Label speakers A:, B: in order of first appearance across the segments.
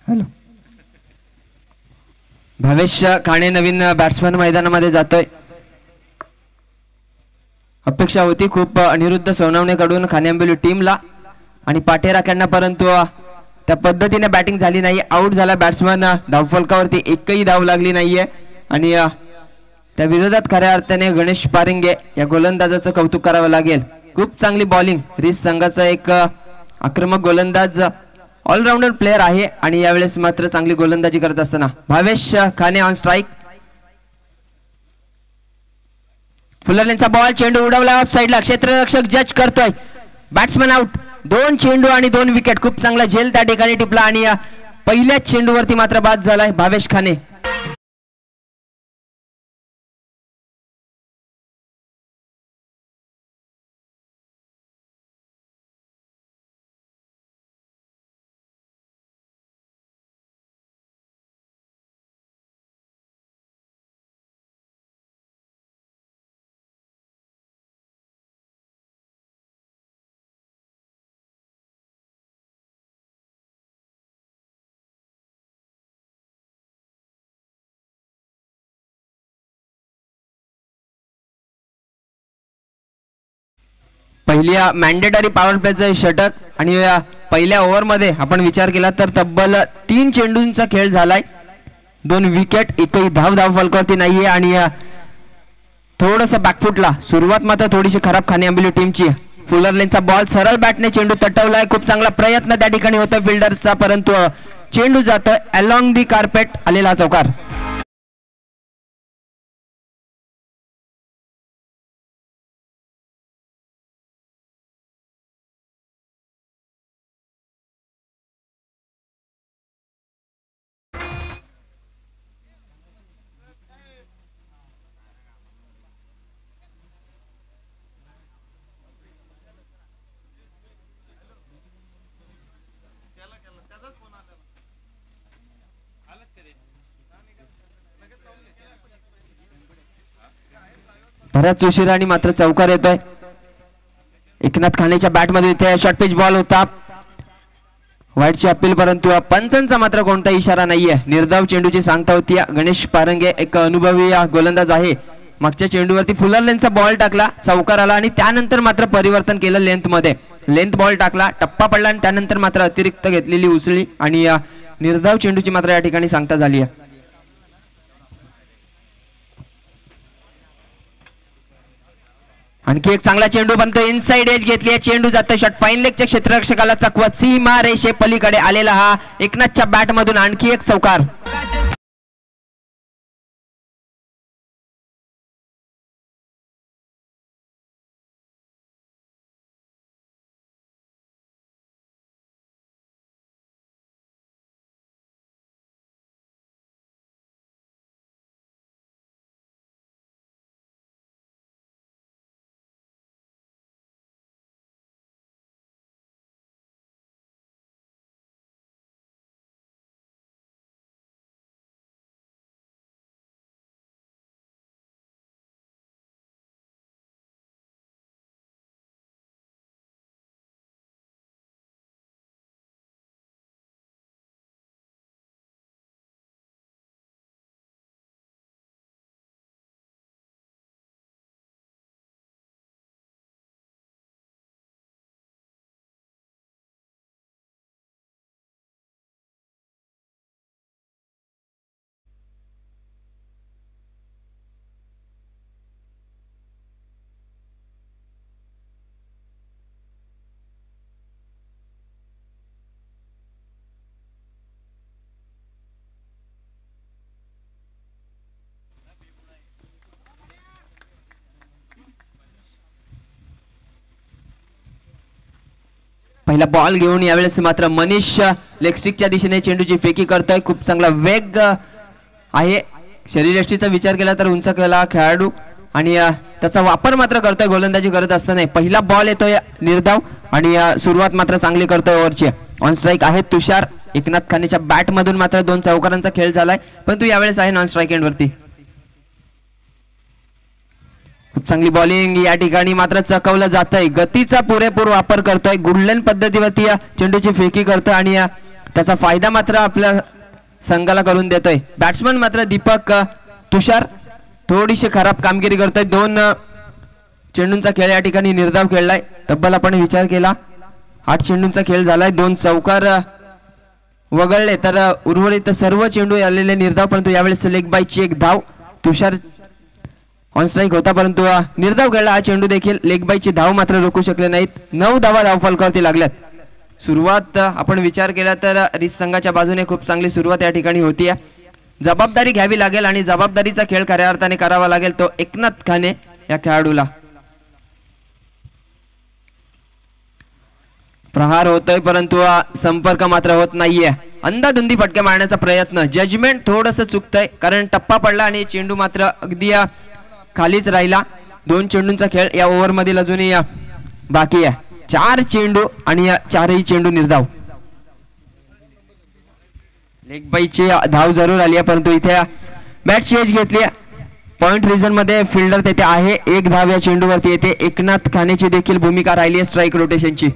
A: Hello Bhavesh खाणे नवीन batsman मैदानामध्ये जातोय. अपेक्षा होती खूप अनिरुद्ध सोनवणेकडून खाणे आंबिवली टीमला आणि पाठेराख्यांना, परंतु त्या पद्धतीने बॅटिंग झाली नाही. आउट झाला बॅट्समन. धावफलकावरती एकही धाव लागली नाहीये आणि त्या विरोधात खऱ्या अर्थाने गणेश पारिंगे या गोलंदाजाचं कौतुक करावं लागेल. खूप चांगली बॉलिंग. रिस संघाचा एक आक्रमक गोलंदाज ऑलराऊंडर प्लेयर आहे आणि यावेळेस मात्र चांगली गोलंदाजी करत असताना भावेश खाने ऑन स्ट्राईक. फुलरलेनचा बॉल, चेंडू उडवला ऑफ साइडला, क्षेत्ररक्षक जज करतोय. Batsman out. 2 चेंडू आणि 2 विकेट. खूप चांगला झेल त्या ठिकाणी टिपला आणि पहिल्याच चेंडूवरती मात्र बाद झालाय भावेश खाने. पहिल्या मॅन्डेटरी पॉवर प्लेचं षटक आणि पहिल्या ओव्हरमध्ये आपण विचार केला तर तब्बल 3 चेंडूंचा खेळ झालाय. 2 विकेट, एकही धाव फलकावरती नाहीये आणि थोडंसं बॅकफुटला. सुरुवात मात्र थोडीशी खराब खाणे आंबिवली टीमची. फुलरलेनचा बॉल सरळ बॅटने चेंडू तटवलाय. खूप चांगला प्रयत्न त्या ठिकाणी होतोय फिल्डरचा, परंतु चेंडू जातोय अलॉंग दी कार्पेट. आलेला चौकार. बऱ्याच उशिराने मात्र चौकार येतोय. एकनाथ खानेच्या बॅटमध्ये इथे शॉर्ट पिच बॉल होता. वाईटची अपील, परंतु पंचांचा मात्र कोणताही इशारा नाहीये. निर्धाव चेंडूची सांगता होती. गणेश पारंगे एक अनुभवी गोलंदाज आहे. मागच्या चेंडूवरती फुलरलेनचा बॉल टाकला, चौकार आला आणि त्यानंतर मात्र परिवर्तन केलं लेंथ मध्ये. लेंथ बॉल टाकला, टप्पा पडला आणि त्यानंतर मात्र अतिरिक्त घेतलेली उसळी आणि निर्धाव चेंडूची मात्र या ठिकाणी सांगता झाली आहे. आणखी एक चांगला चेंडू बनतो. इनसाइड एज घेतली आहे, चेंडू जातो शॉट फाईन लेगच्या क्षेत्ररक्षकाला चकवत सीमा रेषे पलीकडे आलेला हा एकनाथच्या बॅट मधून आणखी एक चौकार. पहिला बॉल घेऊन यावेळेस मात्र मनीष लेगस्टिकच्या दिशेने चेंडूची फेकी करतोय. खूप चांगला वेग आहे. शरीरयष्टीचा विचार केला तर उंच केला खेळाडू आणि त्याचा वापर मात्र करतोय गोलंदाजी करत असताना. पहिला बॉल येतोय निर्धाव आणि सुरुवात मात्र चांगली करतोय ओव्हरची. ऑन स्ट्राईक आहे तुषार. एकनाथ खानेच्या बॅट मधून मात्र 2 चौकारांचा खेळ झालाय, परंतु यावेळेस आहे नॉन स्ट्राईक एंड वरती. खूप चांगली बॉलिंग या ठिकाणी मात्र चकवलं जातंय. गतीचा पुरेपूर वापर करतोय. गुडलेन पद्धतीवरती चेंडूची फेकी करतोय आणि त्याचा फायदा मात्र आपल्या संघाला करून देतोय. बॅट्समन मात्र दीपक तुषार थोडीशी खराब कामगिरी करतोय. 2 चेंडूंचा खेळ या ठिकाणी निर्धाव खेळलाय. तब्बल आपण विचार केला 8 चेंडूंचा खेळ झालाय. 2 चौकार वगळले तर उर्वरित सर्व चेंडू आलेले निर्धाव, परंतु यावेळेस लेग बायची एक धाव. तुषार ऑन स्ट्राईक होता परंतु निर्धाव खेळला हा चेंडू देखील. लेग बायची धाव मात्र रोखू शकले नाहीत. 9 धावा धावफलकावरती लागल्यात. सुरुवात आपण विचार केला तर रिस संघाच्या बाजूने खूप चांगली सुरुवात या ठिकाणी होती. जबाबदारी घ्यावी लागेल आणि जबाबदारीचा खेळ खऱ्या अर्थाने करावा लागेल तो एकनाथ खाने या खेळाडूला. प्रहार होतोय परंतु संपर्क मात्र होत नाहीये. अंधाधुंदी फटके मारण्याचा प्रयत्न. जजमेंट थोडस चुकतंय कारण टप्पा पडला आणि चेंडू मात्र अगदी खालीच राहिला. 2 चेंडूंचा खेळ या ओव्हर मधील अजूनही बाकी आहे. 4 चेंडू आणि 4ही चेंडू निर्धाव. लेग बाईची धाव जरूर आली आहे परंतु इथे बॅटची एज घेतली. पॉइंट रिझन मध्ये फिल्डर तेथे आहे. 1 धाव या चेंडूवरती येते. एकनाथ खानेची देखील भूमिका राहिली आहे स्ट्राईक रोटेशनची.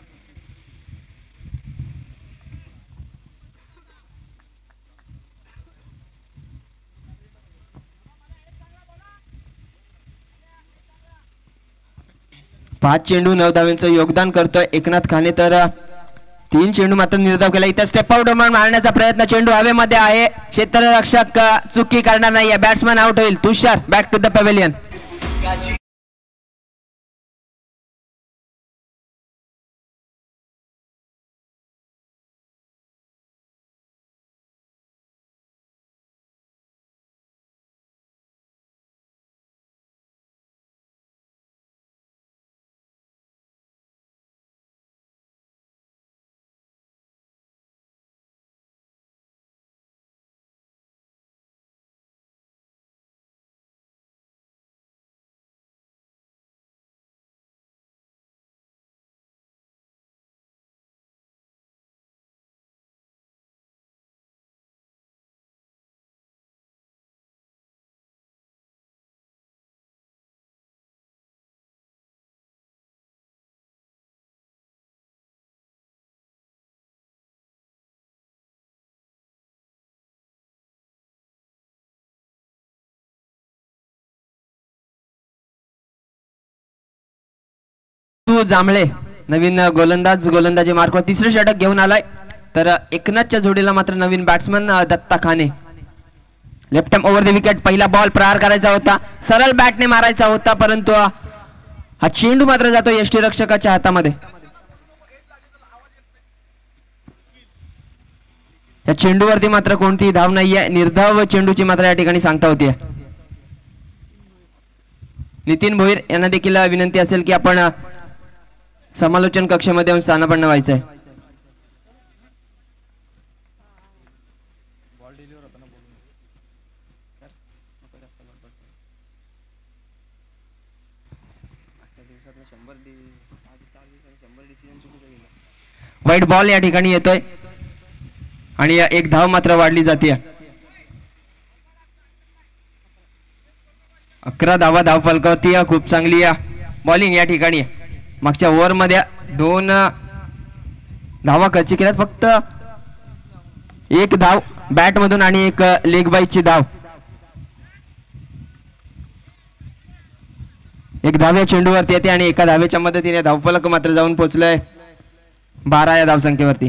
A: पाच चेंडू 9 धावांचं योगदान करतोय एकनाथ खाने. तर 3 चेंडू मात्र निर्धाव केला. इथे स्टेप आउट मारण्याचा प्रयत्न. चेंडू हवेमध्ये आहे. क्षेत्ररक्षक चुकी करणार नाहीये. बॅट्समन आउट होईल. Tushar back to the pavilion. Jambhale नवीन गोलंदाजी मार्कवर 3रे षटक घेऊन आलाय. तर एकनाथच्या जोडीला मात्र नवीन batsman Datta Khane. Left hand over the wicket. पहिला बॉल प्रहार करायचा होता. सरळ बॅटने मारायचा होता परंतु हा चेंडू मात्र जातो यष्टीरक्षकाच्या हातामध्ये. या चेंडूवरती मात्र कोणतीही धाव नाहीये. निर्धाव चेंडूची मात्र या ठिकाणी सांगता होती. नितीन भोईर यांना देखील विनंती असेल की आपण समालोचन कक्षामध्ये येऊन स्थानापन्न व्हायचंय. वाईट बॉल या ठिकाणी येतोय आणि 1 धाव मात्र वाढली जाते. 11 धावा धावफलकावरती. खूप चांगली बॉलिंग या ठिकाणी. मागच्या ओव्हर मध्ये 2 धावा खर्च केल्यात. फक्त 1 धाव बॅट मधून आणि 1 लेग बाईची धाव. 1 धाव या चेंडूवरती येते आणि 1 धावेच्या मदतीने धावफलक मात्र जाऊन पोहोचलंय 12 या धावसंख्येवरती.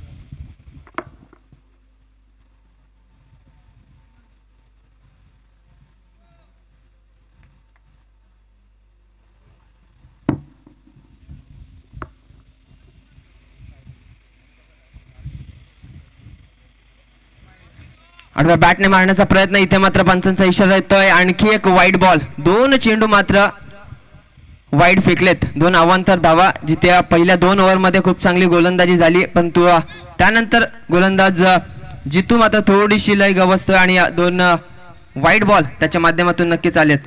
A: आडव्या बॅटने मारण्याचा प्रयत्न. इथे मात्र पंचांचा इशारा येतोय. आणखी 1 वाईड बॉल. 2 चेंडू मात्र वाईड फेकलेत. 2 अवांतर धावा. जिथे पहिल्या 2 ओव्हर मध्ये खूप चांगली गोलंदाजी झाली परंतु त्यानंतर गोलंदाज जितू मात्र थोडीशी लय गवसतोय आणि 2 वाईड बॉल त्याच्या माध्यमातून नक्कीच आलेत.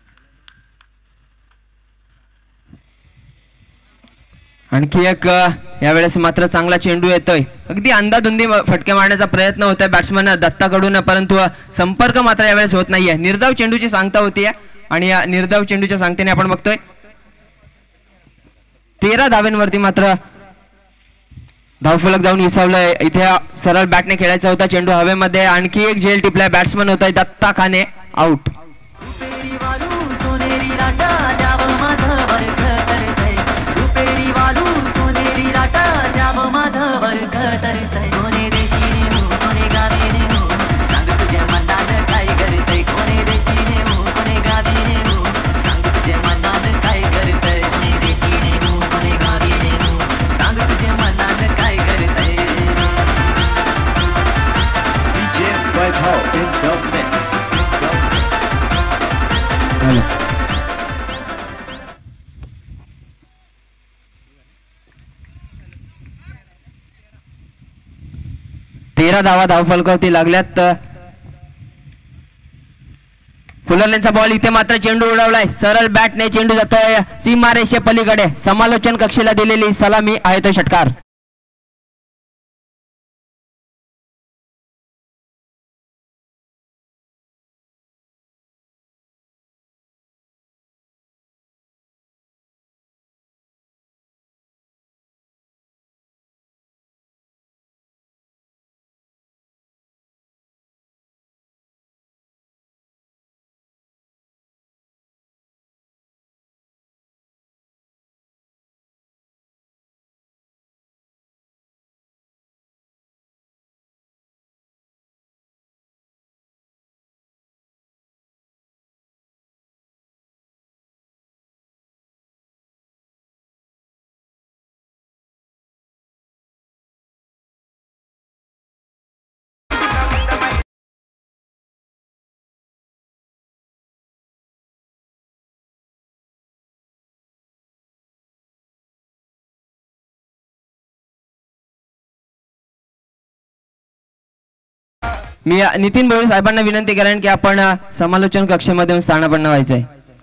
A: आणखी 1 यावेळेस मात्र चांगला चेंडू येतोय, अगदी अंदाधुंदी फटके मारण्याचा प्रयत्न होतोय बॅट्समन दत्ताकडून, परंतु संपर्क मात्र यावेळेस होत नाहीये. निर्धाव चेंडूची सांगता होतीये आणि या निर्धाव चेंडूच्या सांगतेने आपण बघतोय 13 धावांवरती मात्र धावफलक जाऊन विसावलंय. इथे सरळ बॅटने खेळायचा होता चेंडू हवेमध्ये, आणखी एक झेल टिपलाय. बॅट्समन होतोय दत्ता खाने, आउट. तेरा धावा धावफलकावरती लागल्यात. फुलरलेनचा बॉल, इथे मात्र चेंडू उडवलाय. सरळ बॅटने चेंडू जातोय सीमारेषे पलीकडे. समालोचन कक्षेला दिलेली सलामी आहे तो षटकार. मी नितीन भोळे साहेबांना विनंती करेन की आपण समालोचन कक्षेमध्ये येऊन स्थानापन्न व्हायचंय.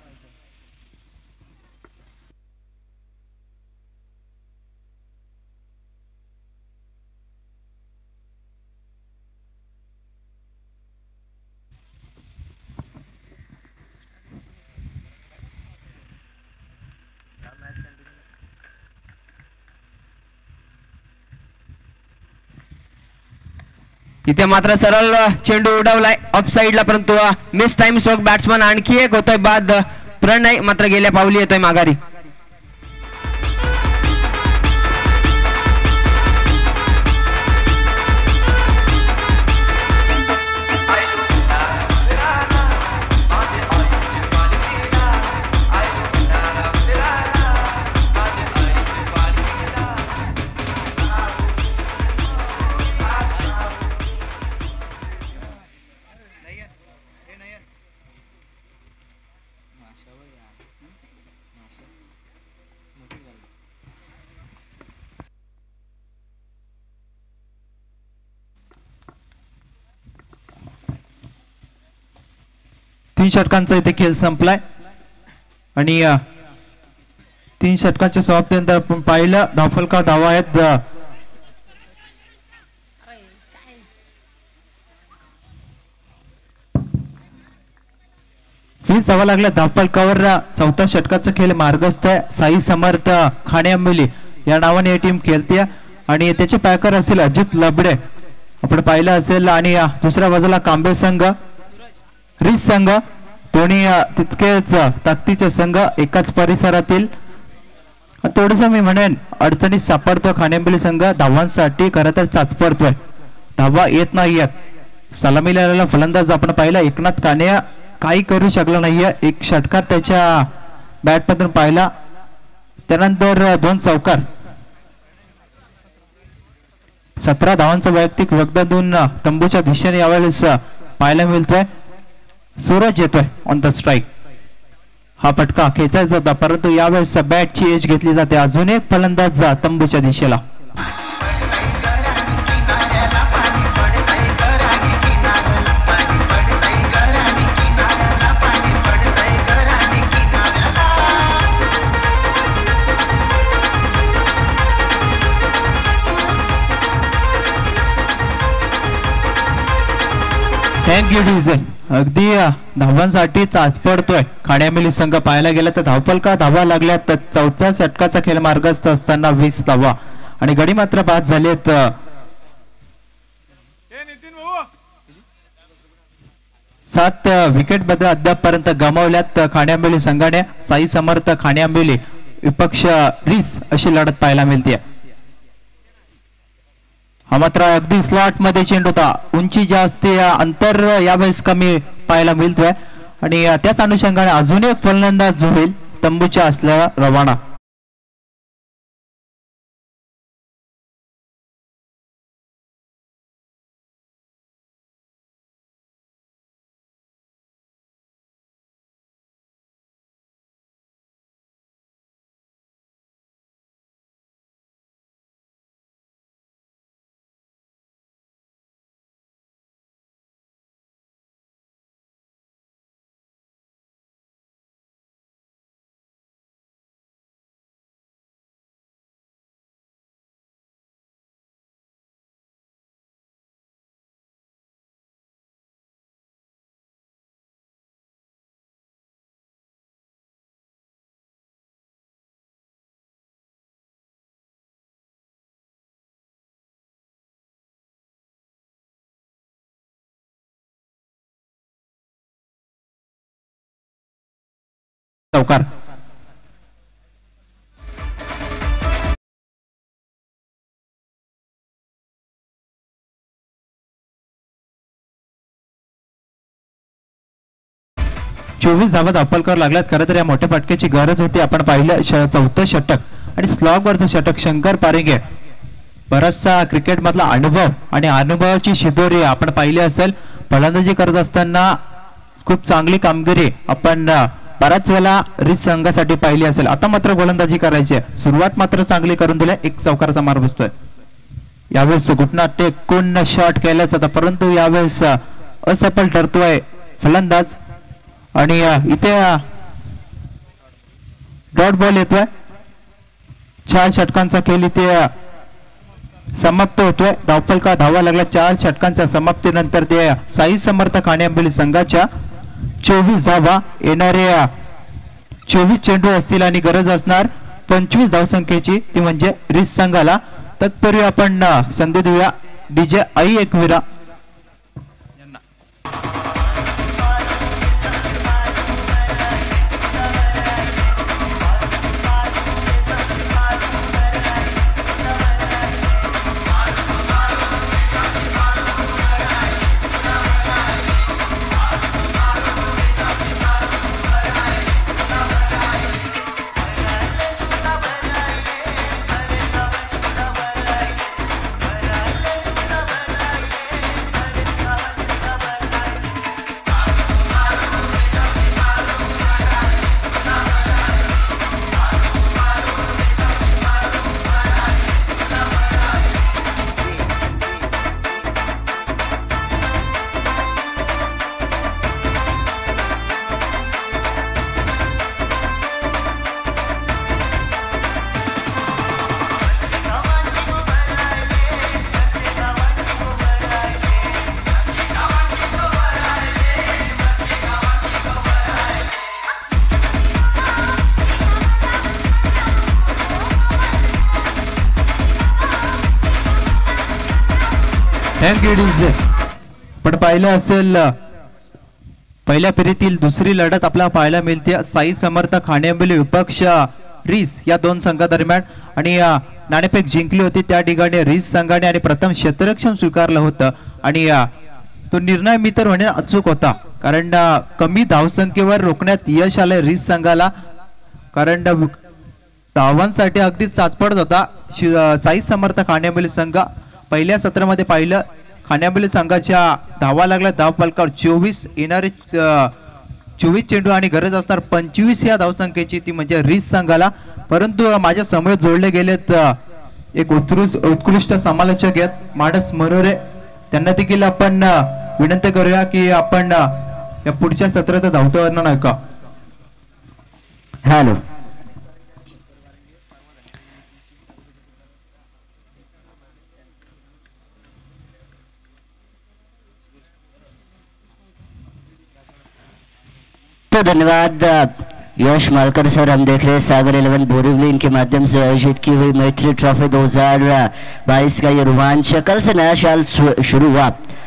A: इथे मात्र सरळ चेंडू उडवलाय ऑफ साइडला, परंतु मिस टाइम स्ट्रोक. बॅट्समन आणखी एक होतोय बाद. प्रणय मात्र गेल्या पावली येतोय माघारी.
B: तीन षटकांचा इथे खेळ संपलाय आणि 3 षटकांच्या समाप्तीनंतर आपण पाहिलं धावफलकावर धावा आहेत 20 धावा लागल्या धावफलकावर. 4थ्या षटकाचा खेळ मार्गस्थ आहे. साई समर्थ खाणे अंबेली या नावाने ही टीम खेळते आणि त्याचे पॅकर असेल अजित लबडे आपण पाहिलं असेल, आणि दुसऱ्या बाजूला कांबे संघ रिस संघ, दोन्ही तितकेच ताकदीचे संघ एकाच परिसरातील. थोडस मी म्हणेन अडचणीत सापडतो खानेंबेली संघ. धावांसाठी खरं तर चाचपडतोय, धावा येत नाहीयेत. सलामीला आलेला फलंदाज आपण पाहिला एकनाथ काने काही करू शकला नाहीये. एक षटकार त्याच्या बॅट मधून पाहिला, त्यानंतर 2 चौकार. 17 धावांचा वैयक्तिक योगदान तंबूच्या दिशेने यावेळेस पाहायला मिळतोय. सूरज येतोय ऑन द स्ट्राईक. हा फटका खेचायचा होता, परंतु यावेळेस बॅटची एज घेतली जाते. अजून एक फलंदाज तंबूच्या दिशेला. Thank you Diesel. अगदी धावांसाठी चाच पडतोय खाण्यामिली संघ. पाहायला गेला तर धावपलका धावा लागल्या तर चौथ्या षटकाचा खेळ मार्गस्थ असताना 20 धावा आणि गडी मात्र बाद झालेत. 7 विकेट बद्दल अद्यापपर्यंत गमावल्यात खाण्यामिली संघाने. साई समर्थ खाण्यामिली विपक्ष रिस अशी लढत पाहायला मिळते. हा मात्र अगदी स्लॉट मध्ये चेंडू होता. उंची जास्त अंतर यावेळेस कमी पाहायला मिळतोय आणि त्याच अनुषंगाने अजून एक फलंदाज जो होईल तंबूच्या असलेला रवाना. चौकार. चोवीस धावा धावपलकर लागल्यात. खरं तर या मोठ्या फटक्याची गरज होती. आपण पाहिलं चौथं षटक आणि स्लॉग वरचं षटक शंकर पारिंगे बराचसा क्रिकेट मधला अनुभव आणि अनुभवाची शिदोरी आपण पाहिली असेल. फलंदाजी करत असताना खूप चांगली कामगिरी आपण बराच वेळा रिस संघासाठी पाहिली असेल. आता मात्र गोलंदाजी करायची आहे. सुरुवात मात्र चांगली करून दिली. एक चौकाराचा मार बसतोय. यावेळेस घुटना टेकून शॉट केलाच होता परंतु यावेळेस असफल ठरतोय फलंदाज आणि इथे डॉट बॉल येतोय. 4 षटकांचा खेळ इथे समाप्त होतोय. धावपलका धावा लागला. 4 षटकांच्या समाप्तीनंतर ते साई समर्थ खाण्याबिली संघाच्या 24 धावा. येणारे 24 चेंडू असतील आणि गरज असणार 25 धावसंख्येची ती म्हणजे रिस संघाला. तत्पूर्वी आपण संधी देऊया डीजे आई एकविरा. पण पाहिलं असेल पहिल्या फेरीतील दुसरी लढत आपल्याला पाहायला मिळते. साई समर्थ खाण्याबिली विपक्ष रिस या दोन संघादरम्यान आणि नाणेफेक जिंकली होती. त्या ठिकाणी रिस संघाने आणि प्रथम क्षेत्ररक्षण स्वीकारलं होतं आणि तो निर्णय मी तर म्हणेन अचूक होता कारण कमी धावसंख्येवर रोखण्यात यश आलंय रिस संघाला. कारण धावांसाठी अगदी चाचपडत होता साई समर्थ खाण्याबिली संघ. पहिल्या सत्रामध्ये पाहिलं खाण्याबिली संघाच्या धावा लागल्या. धाव फलकावर 24. येणारे 24 चेंडू आणि गरज असणार 25 या धावसंख्येची ती म्हणजे रिस संघाला. परंतु माझ्या समोर जोडले गेलेत एक उत्कृष्ट समालोचक आहेत मानस मनोरे. त्यांना देखील आपण विनंती करूया की आपण या पुढच्या सत्रात धावतो नाही का.
C: हॅलो बहुत धन्यवाद यश मालकर सर। हम देख रहे हैं सागर 11 बोरीवली इनके माध्यम से आयोजित की हुई मैट्रिक ट्रॉफी 2022 का ये रोमांच। कल से नया साल शुरू हुआ,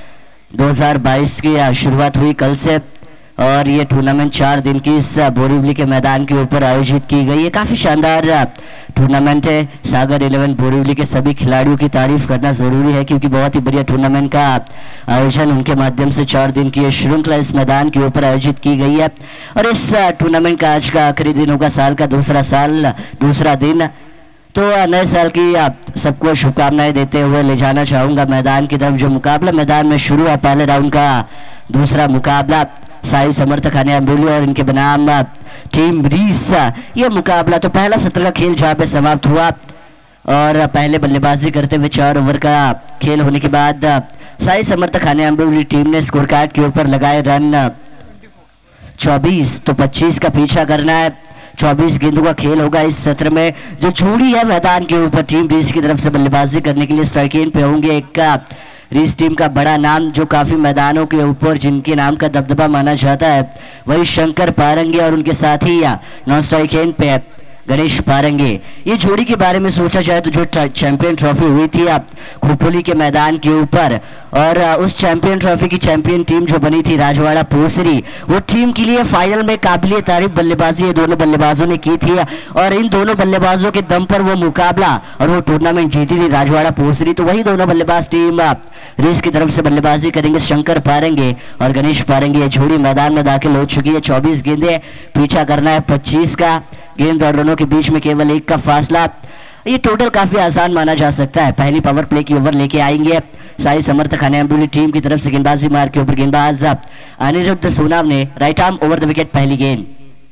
C: 2022 की शुरुआत हुई कल से, और ये टूर्नामेंट 4 दिन की इस बोरीवली के मैदान के ऊपर आयोजित की गई है। काफ़ी शानदार टूर्नामेंट है। सागर 11 बोरीवली के सभी खिलाड़ियों की तारीफ करना ज़रूरी है, क्योंकि बहुत ही बढ़िया टूर्नामेंट का आयोजन उनके माध्यम से 4 दिन की ये श्रृंखला इस मैदान के ऊपर आयोजित की गई है। और इस टूर्नामेंट का आज का आखिरी दिन होगा, साल का दूसरा दिन। तो नए साल की सबको शुभकामनाएं देते हुए ले जाना चाहूँगा मैदान की तरफ। जो मुकाबला मैदान में शुरू है, पहले राउंड का दूसरा मुकाबला साई समर्थ खाने अम्बोली और इनके बनाम टीम रीस। ये मुकाबला तो पहला सत्र का खेल जहाँ पे समाप्त हुआ, और पहले बल्लेबाजी करते हुए 4 ओवर का खेल होने के बाद साई समर्थ खाने अम्बोली टीम ने स्कोर कार्ड के ऊपर लगाए रन 24, तो 25 का पीछा करना है। 24 गेंदों का खेल होगा इस सत्र में। जो जोड़ी है मैदान के ऊपर टीम रीस की तरफ से बल्लेबाजी करने के लिए स्ट्राइक एंड पे होंगे। एक का रीस टीम का बड़ा नाम जो काफी मैदानों के ऊपर जिनके नाम का दबदबा माना जाता है, वही शंकर पारंगे, और उनके साथ ही नॉन स्ट्राइक एंड पे गणेश पारंगे। ये जोड़ी के बारे में सोचा जाए तो जो चैंपियन ट्रॉफी हुई थी खोपोली के मैदान के ऊपर, और उस चैंपियन ट्रॉफी की चैंपियन टीम जो बनी थी राजवाड़ा पोसरी, वो टीम के लिए फाइनल में काबिलियत तारीफ बल्लेबाजी ये दोनों बल्लेबाजों ने की थी, और इन दोनों बल्लेबाजों के दम पर वो मुकाबला और वो टूर्नामेंट जीती थी राजवाड़ा पोसरी। तो वही दोनों बल्लेबाज टीम रीस की तरफ से बल्लेबाजी करेंगे, शंकर पारंगे और गणेश पारंगे। ये जोड़ी मैदान में दाखिल हो चुकी है। 24 गेंदें, पीछा करना है 25 का। गेंद और रनों के बीच में केवल 1 का फासला। ये टोटल काफी आसान माना जा सकता है। पहली पावर प्ले की ओवर लेके आएंगे साई समर्थ खाने अम्बोली टीम की तरफ से। गेंदबाजी मार के ऊपर गेंदबाज अनिरुद्ध सोनाव ने right arm over the wicket पहली गेंद।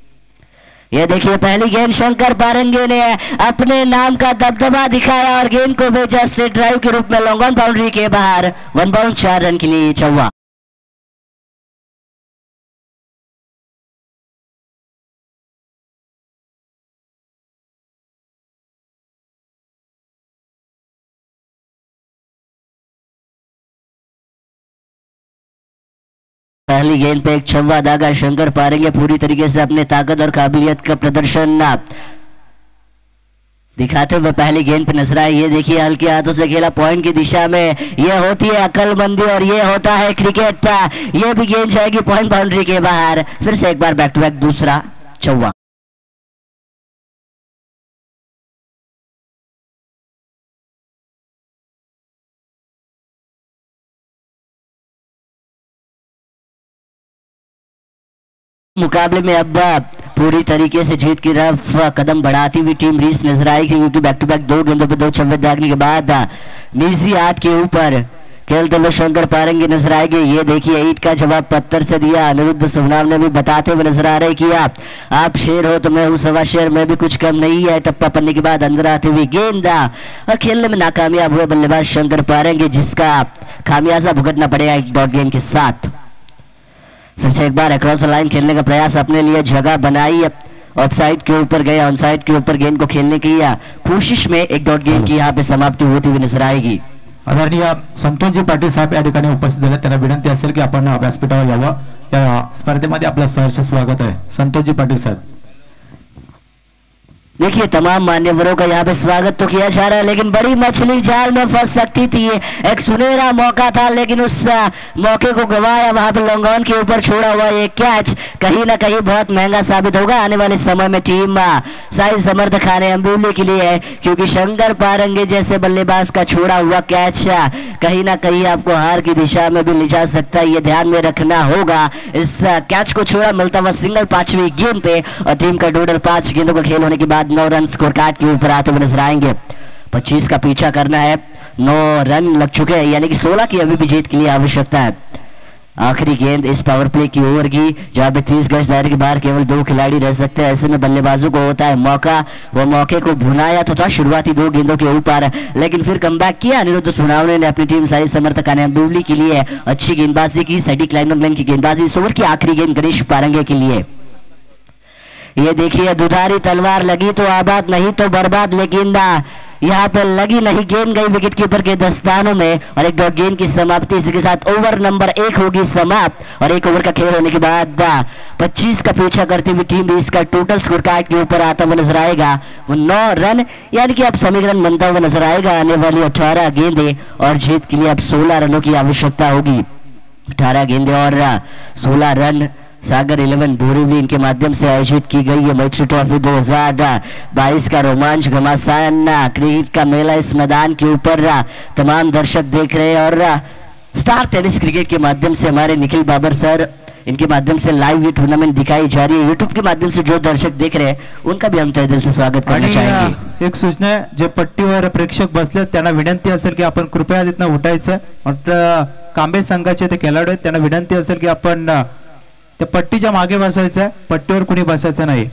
C: ये देखिए पहली गेंद शंकर पारंगे ने अपने नाम का दबदबा दिखाया और गेंद को भेजा स्ट्रेट ड्राइव के रूप में लॉन्ग ऑन बाउंड्री के बाहर। 1 बाउंड 4 रन के लिए चौवा। पहली गेंद पे एक छक्का दागा। शंकर पारंगे पूरी तरीके से अपने ताकत और काबिलियत का प्रदर्शन दिखाते हुए पहली गेंद पे नजर आए। ये देखिए हल्के हाथों से खेला पॉइंट की दिशा में। ये होती है अक्लमंदी और ये होता है क्रिकेट। ये भी गेंद जाएगी पॉइंट बाउंड्री के बाहर। फिर से एक बार बैक टू बैक दूसरा चौवा। मुकाबले में अब पूरी तरीके से जीत की तरफ कदम बढ़ाती हुई टीम रीस नजर आएगी, क्योंकि बैक टू बैक 2 गेंदों पे 2 छक्के दागने के बाद नीजी 8 के ऊपर खेलते हुए शंकर पारंगे नजर आएंगे। ये देखिए ईट का जवाब पत्थर से दिया। अनिरुद्ध सोनाव ने भी बताते हुए नजर आ रहे कि आप शेर हो तो मैं हूँ सवा शेर, मैं भी कुछ कम नहीं है। टप्पा पन्ने के बाद अंदर आती हुई गेंद और खेलने में नाकामयाब हुए बल्लेबाज शंकर पारंगे, जिसका खामियाजा भुगतना पड़ेगा एक डॉट गेंद के साथ। फिर से एक बार अक्रॉस लाइन खेलने का प्रयास, अपने लिए जगह बनाई, ऑफसाइड के ऊपर गए, ऑनसाइड के ऊपर गेंद को खेलने की कोशिश में एक डॉट गेंद की यहाँ पे समाप्ति होती हुई नजर आएगी।
B: आदरणीय संतोषजी पाटील साहेब या ठिकाणी उपस्थित झाले, त्यांना विनंती असेल की आपण व्यासपीठावर यावं। या स्पर्धेमध्ये आपलं सहर्ष स्वागत आहे संतोषजी पाटील साहेब।
C: देखिए तमाम मान्यवरों का यहाँ पे स्वागत तो किया जा रहा है, लेकिन बड़ी मछली जाल में फंस सकती थी। एक सुनहरा मौका था, लेकिन उस मौके को गवाया। वहां पे लॉन्ग ऑन के ऊपर छोड़ा हुआ ये कैच कहीं ना कहीं बहुत महंगा साबित होगा आने वाले समय में टीम साई समर्थ खाने अम्बोली के लिए, क्योंकि शंकर पारंगे जैसे बल्लेबाज का छोड़ा हुआ कैच कहीं ना कहीं आपको हार की दिशा में भी ले जा सकता है। ये ध्यान में रखना होगा। इस कैच को छोड़ा मिलता हुआ सिंगल 5वीं गेंद पे, और टीम का टोटल 5 गेंदों का खेल होने के बाद 9 रन स्कोर कार्ड के ऊपर आते हुए नजर आएंगे। 25 का पीछा करना है, 9 रन लग चुके हैं, यानी कि 16 की अभी भी जीत के लिए आवश्यकता है। आखिरी गेंद इस पावर प्ले की ओवर की, जहां पे 30 गज दायरे के बाहर केवल 2 खिलाड़ी रह सकते हैं। ऐसे में बल्लेबाजों को होता है मौका। वो मौके को भुनाया तो था शुरुआती 2 गेंदों के ऊपर, लेकिन फिर कमबैक किया अनिरुद्ध सोनावने ने अपनी टीम साई समर्थ खाने अम्बोली के लिए अच्छी गेंदबाजी की। सटीक लाइन लाइन की गेंदबाजी। इस ओवर की आखिरी गेंद गणेश पारंगे के लिए। ये देखिए दुधारी तलवार लगी तो आबाद, नहीं तो बर्बाद, लेकिन यहाँ पे लगी नहीं, गेंद गई विकेट कीपर के दस्तानों में और एक डॉट गेंद की समाप्ति। इसी के साथ ओवर नंबर 1 होगी समाप्त और 1 ओवर का खेल होने के बाद 25 का पीछा करती हुई टीम इसका टोटल स्कोर कार्ड के ऊपर आता हुआ नजर आएगा वो 9 रन, यानी कि अब समीकरण बनता हुआ नजर आएगा। आने वाली 18 गेंदे और जीत के लिए अब 16 रनों की आवश्यकता होगी। 18 गेंदे और 16 रन सागर 11 बोरीवली इनके माध्यम से आयोजित की गई है मैत्री ट्रॉफी 2022 का रोमांच घमासान क्रिकेट का मेला इस मैदान के ऊपर तमाम दर्शक देख रहे हैं और स्टार टेनिस क्रिकेट के माध्यम से हमारे निखिल बाबर सर इनके माध्यम से लाइव ये टूर्नामेंट दिखाई जा रही है। यूट्यूब के माध्यम से जो दर्शक देख रहे हैं उनका भी हम तहे दिल से स्वागत करना चाहेंगे।
B: एक सूचना आहे, जे पट्टीवर प्रेक्षक बसले त्यांना विनंती असेल की आपण कृपया तिथनं उठायचं। कांबे संघाचे ते खेळाडू आहेत त्यांना विनंती असेल की आपण त्या पट्टीच्या मागे बसायचं आहे, पट्टीवर कुणी बसायचं नाही।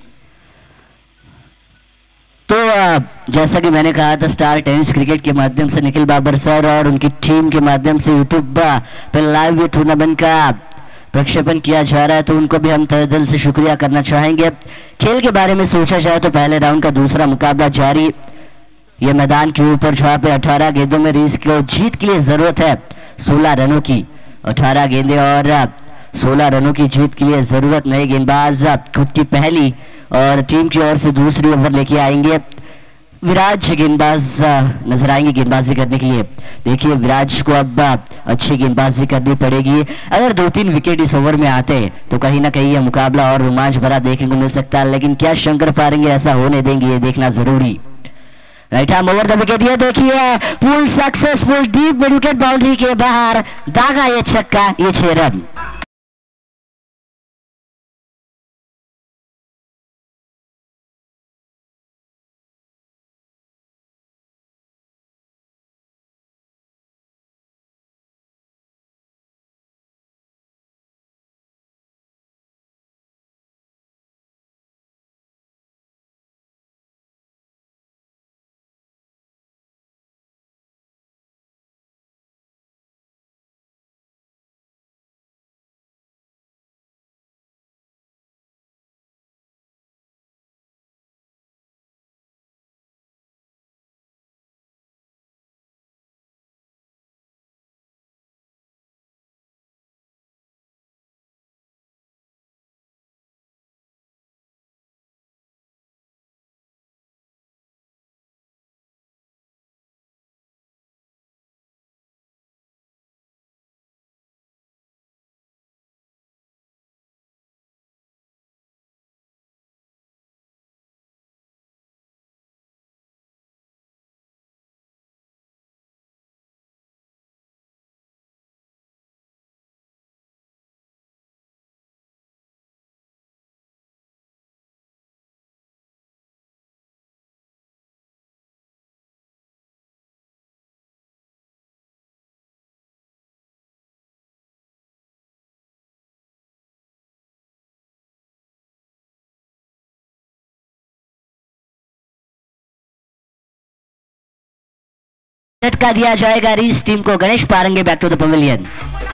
C: तो जैसा कि मैंने कहा था स्टार टेनिस क्रिकेट के माध्यम से निखिल बाबर सर और उनकी टीम के माध्यम से यूट्यूब पर लाइव ये टूर्नामेंट का प्रक्षेपण किया जा रहा है, तो उनको भी हम तहे दिल से शुक्रिया करना चाहेंगे। खेल के बारे में सोचा जाए तो पहले राउंड का दूसरा मुकाबला जारी ये मैदान के ऊपर जहाँ पे 18 गेंदों में रेस को जीत के लिए जरूरत है 16 रनों की। 18 गेंदे और 16 रनों की जीत के लिए जरूरत नहीं। गेंदबाज खुद की पहली और टीम की ओर से दूसरी ओवर लेके आएंगे। विराज गेंदबाज नजर आएंगे गेंदबाजी करने के लिए। देखिए विराज को अब अच्छी गेंदबाजी करनी पड़ेगी। अगर 2-3 विकेट इस ओवर में आते तो कहीं ना कहीं यह मुकाबला और रोमांच भरा देखने को मिल सकता है, लेकिन क्या शंकर पारेंगे, ऐसा होने देंगे, ये देखना जरूरी। Right hand over the wicket, ये देखिए full successful deep midwicket boundary के बाहर दागा ये छक्का, ये 6 रन। झटका दिया जाएगा रीस टीम को। Ganesh Parenge back to the pavilion.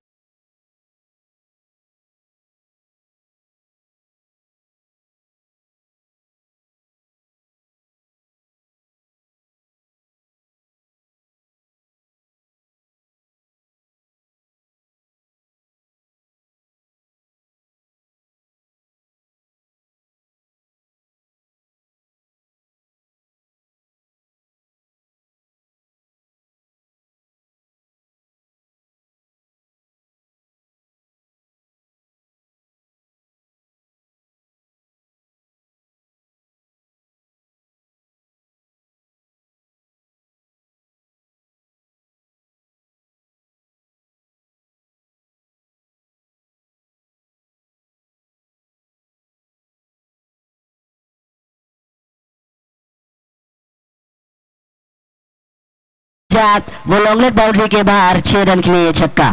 C: वो लॉन्गलेट बाउंड्री के बाहर 6 रन के लिए छक्का।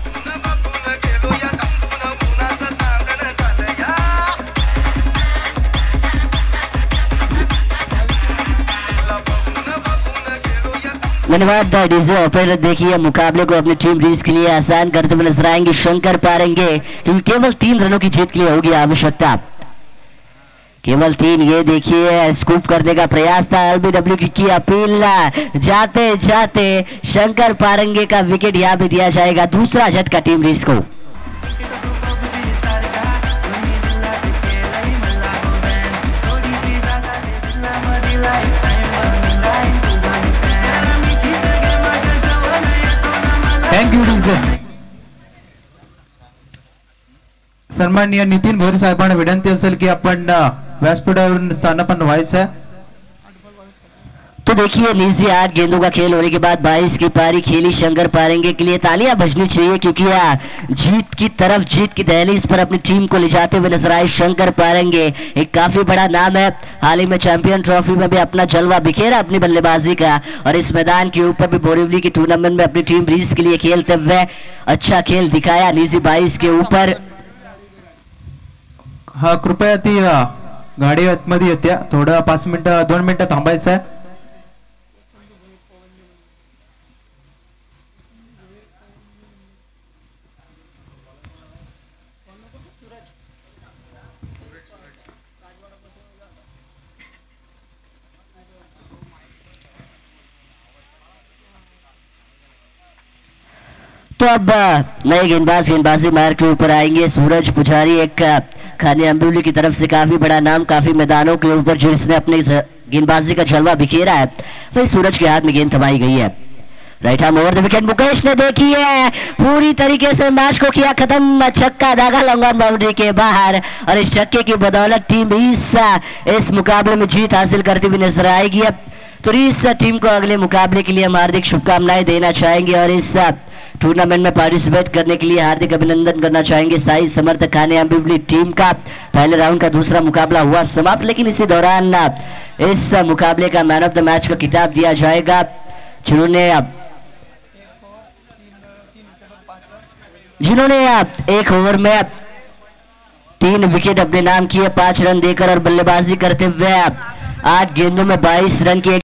C: धन्यवाद डीजे ऑपरेटर। देखिए मुकाबले को अपनी टीम रीस के लिए आसान करते हुए नजर आएंगे शंकर पारेंगे, क्योंकि केवल 3 रनों की जीत के लिए होगी आवश्यकता। केवल 3। ये देखिए स्कूप करने का प्रयास था, एलबीडब्ल्यू की अपील, जाते जाते शंकर पारंगे का विकेट यहाँ पे दिया जाएगा। दूसरा झटका टीम रीस को।
B: Thank you DJ. सन्माननीय नितीन भोरे साहेबांना विनंती असेल की आपण व्यासपीठावरून स्थानापन्न व्हायचं आहे.
C: तो देखिए नीचे 8 गेंदों का खेल होने के बाद 22 की पारी खेली शंकर पारंगे के लिए। तालियां बजनी चाहिए क्योंकि जीत की तरफ, जीत की दहलीज पर अपनी टीम को ले जाते हुए नजर आए शंकर पारंगे। एक काफी बड़ा नाम है, हाल ही में चैंपियन ट्रॉफी में भी अपना जलवा बिखेरा अपनी बल्लेबाजी का, और इस मैदान के ऊपर भी बोरीवली की टूर्नामेंट में अपनी टीम रीस के लिए खेलते हुए अच्छा खेल दिखाया नीचे 22 के ऊपर।
B: हा कृपया ती गाडी आतमध्ये येते, थोडं 5 मिनिटं 2 मिनिटं थांबायचं आहे.
C: तो अब नए गेंदबाजी मार के ऊपर आएंगे। सूरज पुजारी एक खाने अम्बुली की तरफ से काफी बड़ा नाम, काफी मैदानों के ऊपर जिसने अपनी गेंदबाजी का जलवा बिखेरा है, वही सूरज के हाथ में गेंद थमाई गई है। Right arm over the wicket, Mukesh ने देखी है पूरी तरीके से मैच को किया खत्म, छक्का दागा लॉन्ग ऑन बाउंड्री के बाहर, और इस छक्के की बदौलत टीम इस मुकाबले में जीत हासिल करती हुई नजर आएगी। तो इस टीम को अगले मुकाबले के लिए हम हार्दिक शुभकामनाएं देना चाहेंगे और इस टूर्नामेंट में पार्टिसिपेट करने के लिए हार्दिक अभिनंदन करना चाहेंगे साई समर्थक खाने अम्बिवली टीम का। पहले राउंड का दूसरा मुकाबला हुआ समाप्त, लेकिन इसी दौरान इस मुकाबले का मैन ऑफ द मैच का खिताब दिया जाएगा जिन्होंने एक ओवर में 3 विकेट अपने नाम किए, 5 रन देकर और बल्लेबाजी करते हुए 8 गेंदों में 22 रन की